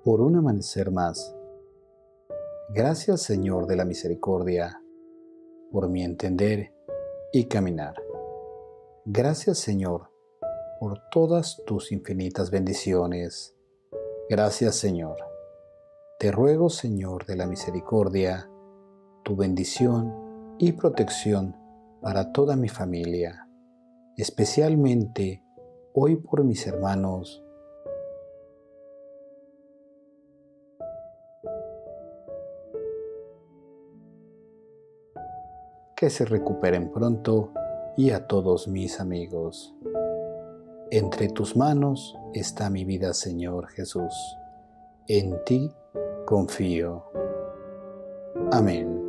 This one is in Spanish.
por un amanecer más. Gracias, Señor de la misericordia, por mi entender y caminar. Gracias, Señor, por todas tus infinitas bendiciones. Gracias, Señor. Te ruego, Señor de la misericordia, tu bendición y protección para toda mi familia, especialmente hoy por mis hermanos que se recuperen pronto y a todos mis amigos. Entre tus manos está mi vida, Señor Jesús. En ti confío. Amén.